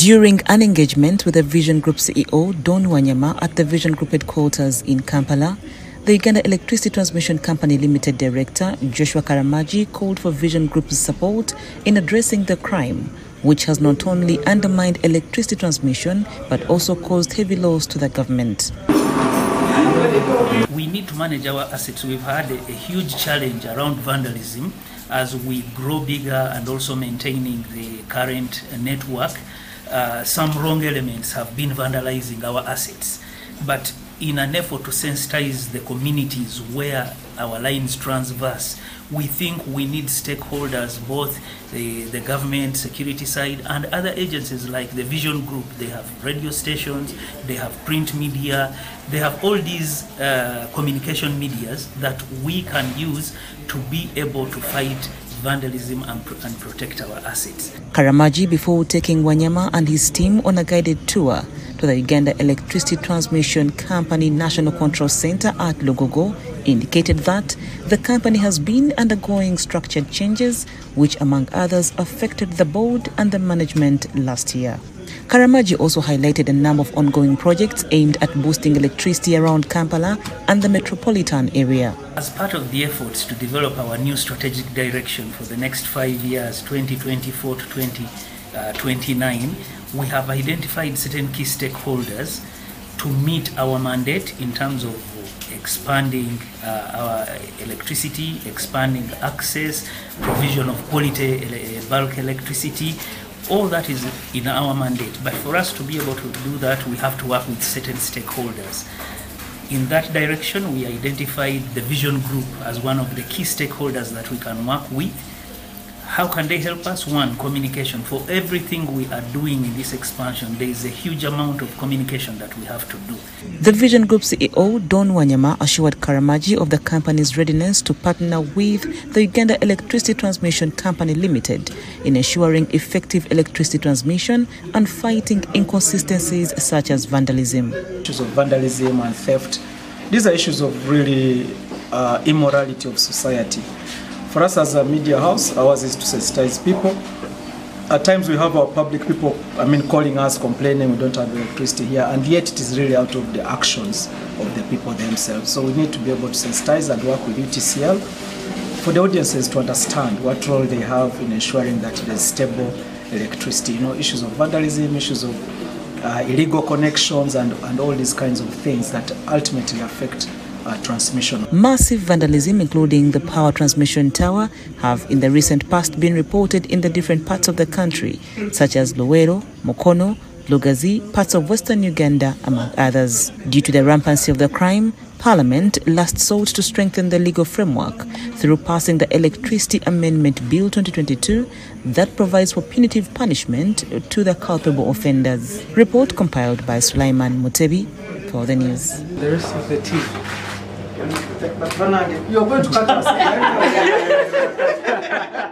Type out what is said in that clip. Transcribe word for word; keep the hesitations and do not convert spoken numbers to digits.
During an engagement with the Vision Group C E O, Don Wanyama, at the Vision Group headquarters in Kampala, the Uganda Electricity Transmission Company Limited Director, Joshua Karamagi, called for Vision Group's support in addressing the crime, which has not only undermined electricity transmission, but also caused heavy loss to the government. We need to manage our assets. We've had a, a huge challenge around vandalism as we grow bigger and also maintaining the current network. Uh, some wrong elements have been vandalizing our assets. But in an effort to sensitize the communities where our lines transverse, we think we need stakeholders, both the, the government, security side, and other agencies like the Vision Group. They have radio stations, they have print media, they have all these uh, communication medias that we can use to be able to fight vandalism and, and protect our assets. Karamagi, before taking Wanyama and his team on a guided tour to the Uganda Electricity Transmission Company National Control Center at Lugogo, indicated that the company has been undergoing structured changes which, among others, affected the board and the management last year. Karamagi also highlighted a number of ongoing projects aimed at boosting electricity around Kampala and the metropolitan area. As part of the efforts to develop our new strategic direction for the next five years, twenty twenty-four to twenty twenty-nine, we have identified certain key stakeholders to meet our mandate in terms of expanding uh, our electricity, expanding access, provision of quality bulk electricity. All that is in our mandate. But for us to be able to do that, we have to work with certain stakeholders. In that direction, we identified the Vision Group as one of the key stakeholders that we can work with. How can they help us? One, communication. For everything we are doing in this expansion, there is a huge amount of communication that we have to do. The Vision Group C E O, Don Wanyama, assured Karamagi of the company's readiness to partner with the Uganda Electricity Transmission Company Limited in ensuring effective electricity transmission and fighting inconsistencies such as vandalism. Issues of vandalism and theft, these are issues of really uh, immorality of society. For us as a media house, ours is to sensitize people. At times we have our public people, I mean, calling us, complaining we don't have electricity here, and yet it is really out of the actions of the people themselves. So we need to be able to sensitize and work with U T C L for the audiences to understand what role they have in ensuring that there's stable electricity. You know, issues of vandalism, issues of uh, illegal connections, and, and all these kinds of things that ultimately affect Uh, transmission. Massive vandalism, including the power transmission tower, have in the recent past been reported in the different parts of the country, such as Luweero, Mukono, Lugazi, parts of western Uganda, among others. Due to the rampancy of the crime, Parliament last sought to strengthen the legal framework through passing the Electricity Amendment Bill twenty twenty-two that provides for punitive punishment to the culpable offenders. Report compiled by Sulaiman Mutebi for the news. The rest of the team. You're going to cut us.